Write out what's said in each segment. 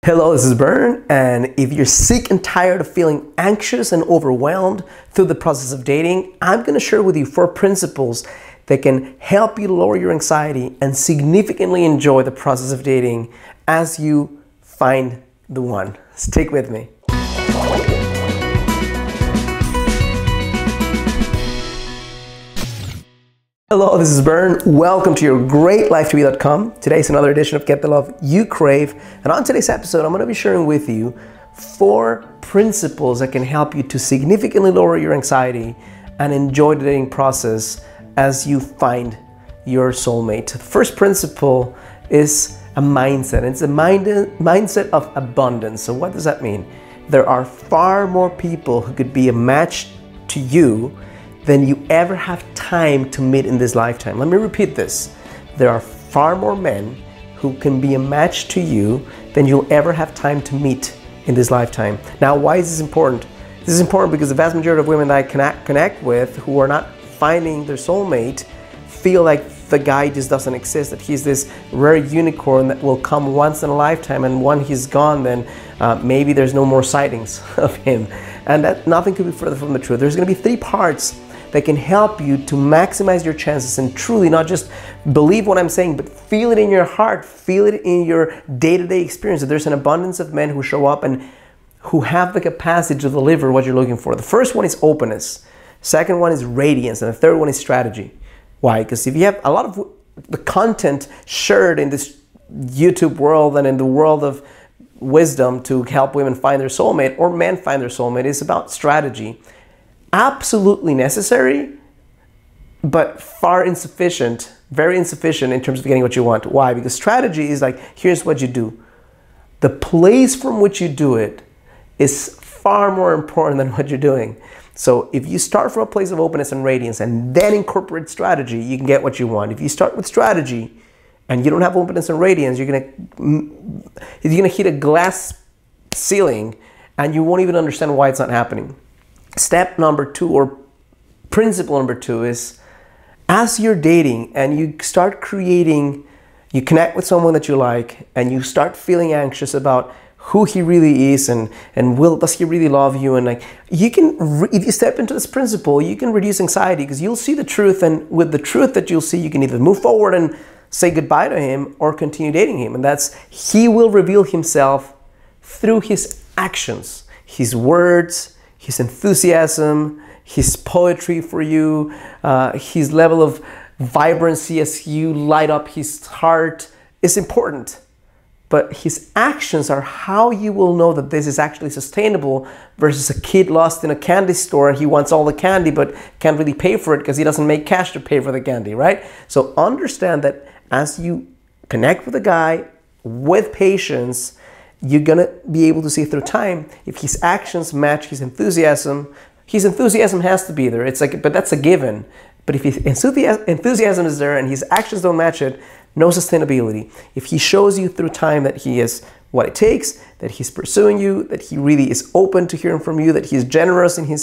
Hello, this is Bern, and if you're sick and tired of feeling anxious and overwhelmed through the process of dating, I'm going to share with you 4 principles that can help you lower your anxiety and significantly enjoy the process of dating as you find the one. Stick with me. Hello, this is Bern. Welcome to your greatlifetobe.com. Today's another edition of Get the Love You Crave. And on today's episode, I'm going to be sharing with you 4 principles that can help you to significantly lower your anxiety and enjoy the dating process as you find your soulmate. The first principle is a mindset. It's a mindset of abundance. So what does that mean? There are far more people who could be a match to you than you ever have time to meet in this lifetime. Let me repeat this. There are far more men who can be a match to you than you'll ever have time to meet in this lifetime. Now, why is this important? This is important because the vast majority of women that I connect with who are not finding their soulmate feel like the guy just doesn't exist, that he's this rare unicorn that will come once in a lifetime, and when he's gone, then maybe there's no more sightings of him. And that nothing could be further from the truth. There's going to be 3 parts that can help you to maximize your chances and truly not just believe what I'm saying, but feel it in your heart, feel it in your day-to-day experience, that there's an abundance of men who show up and who have the capacity to deliver what you're looking for. The first one is openness. Second one is radiance. And the third one is strategy. Why? Because if you have a lot of the content shared in this YouTube world and in the world of wisdom to help women find their soulmate or men find their soulmate, is about strategy. Absolutely necessary, but far insufficient, very insufficient in terms of getting what you want. Why? Because strategy is like, here's what you do. The place from which you do it is far more important than what you're doing. So if you start from a place of openness and radiance and then incorporate strategy, you can get what you want. If you start with strategy and you don't have openness and radiance, you're gonna hit a glass ceiling and you won't even understand why it's not happening. Step number 2, or principle number 2, is as you're dating and you start creating, you connect with someone that you like and you start feeling anxious about who he really is and does he really love you, and like you can, if you step into this principle, you can reduce anxiety because you'll see the truth, and with the truth that you'll see, you can either move forward and say goodbye to him or continue dating him. And that's, he will reveal himself through his actions, his words, his enthusiasm, his poetry for you, his level of vibrancy as you light up his heart is important. But his actions are how you will know that this is actually sustainable versus a kid lost in a candy store and he wants all the candy but can't really pay for it because he doesn't make cash to pay for the candy, right? So understand that as you connect with a guy with patience, you're gonna be able to see through time if his actions match his enthusiasm. His enthusiasm has to be there. It's like, but that's a given. But if his enthusiasm is there and his actions don't match it, no sustainability. If he shows you through time that he is what it takes, that he's pursuing you, that he really is open to hearing from you, that he's generous in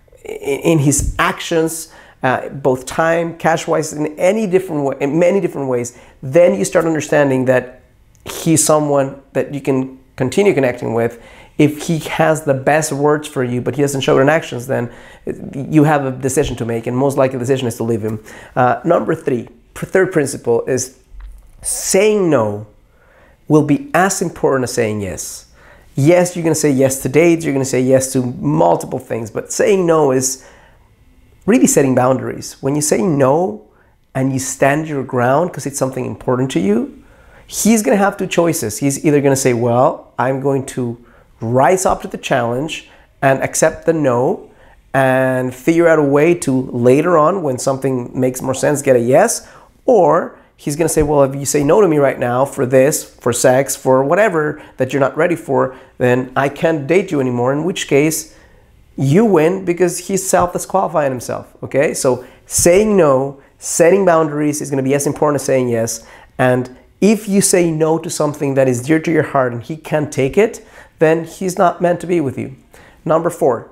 his actions, both time, cash-wise, in many different ways, then you start understanding that he's someone that you can continue connecting with. If he has the best words for you, but he doesn't show it in actions, then you have a decision to make, and most likely the decision is to leave him. Number 3, third principle is saying no will be as important as saying yes. Yes, you're gonna say yes to dates, you're gonna say yes to multiple things, but saying no is really setting boundaries. When you say no and you stand your ground because it's something important to you, he's going to have 2 choices. He's either going to say, well, I'm going to rise up to the challenge and accept the no and figure out a way to later on, when something makes more sense, get a yes. Or he's going to say, well, if you say no to me right now for this, for sex, for whatever that you're not ready for, then I can't date you anymore, in which case you win because he's self-disqualifying himself, okay? So saying no, setting boundaries is going to be as important as saying yes. And if you say no to something that is dear to your heart and he can't take it, then he's not meant to be with you. Number 4,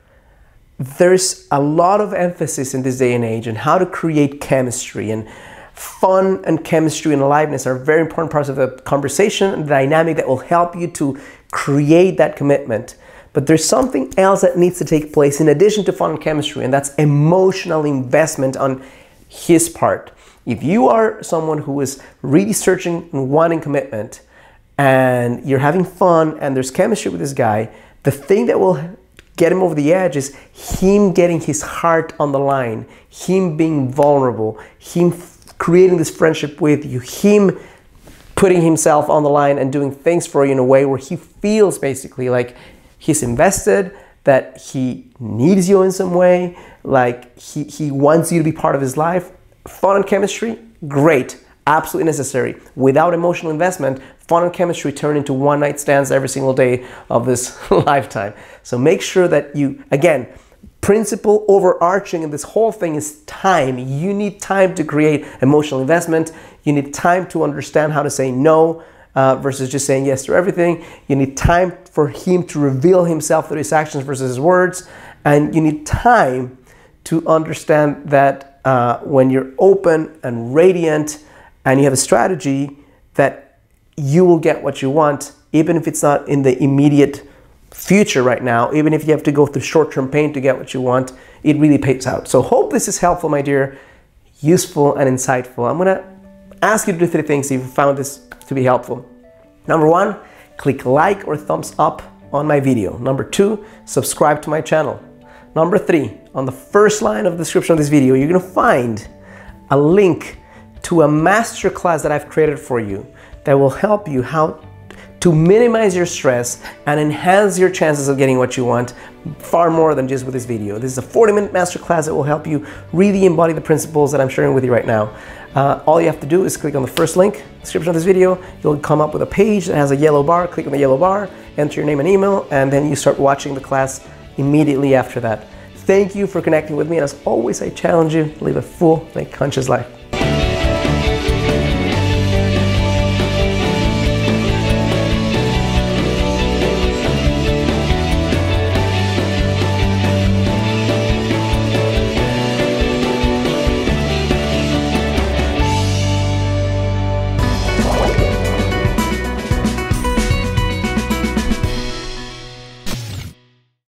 there's a lot of emphasis in this day and age on how to create chemistry and fun and chemistry and aliveness are very important parts of the conversation and the dynamic that will help you to create that commitment. But there's something else that needs to take place in addition to fun and chemistry, and that's emotional investment on his part. If you are someone who is really searching and wanting commitment, and you're having fun and there's chemistry with this guy, the thing that will get him over the edge is him getting his heart on the line, him being vulnerable, him creating this friendship with you, him putting himself on the line and doing things for you in a way where he feels basically like he's invested, that he needs you in some way, like he wants you to be part of his life. Fun and chemistry, great, absolutely necessary. Without emotional investment, fun and chemistry turn into one-night stands every single day of this lifetime. So make sure that you, again, principle overarching in this whole thing is time. You need time to create emotional investment. You need time to understand how to say no versus just saying yes to everything. You need time for him to reveal himself through his actions versus his words. And you need time to understand that when you're open and radiant and you have a strategy, that you will get what you want, even if it's not in the immediate future right now, even if you have to go through short-term pain to get what you want, it really pays out. So hope this is helpful, my dear, useful and insightful. I'm gonna ask you to do 3 things if you found this to be helpful. Number 1, click like or thumbs up on my video. Number 2, subscribe to my channel. Number 3, on the first line of the description of this video, you're gonna find a link to a masterclass that I've created for you that will help you how to minimize your stress and enhance your chances of getting what you want far more than just with this video. This is a 40-minute masterclass that will help you really embody the principles that I'm sharing with you right now. All you have to do is click on the first link, description of this video. You'll come up with a page that has a yellow bar. Click on the yellow bar, enter your name and email, and then you start watching the class immediately after that. Thank you for connecting with me, and as always, I challenge you to live a full and conscious life.